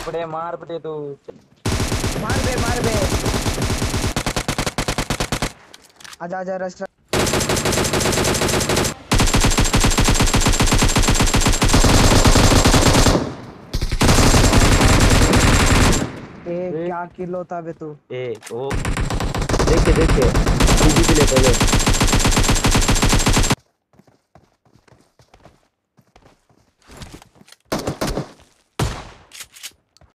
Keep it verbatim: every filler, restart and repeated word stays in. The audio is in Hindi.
पड़े मार पड़े तू मार बे मार बे आजा आजा रश ए क्या किलो था बे तू ए ओ देखे देखे सीधी पे ले पहले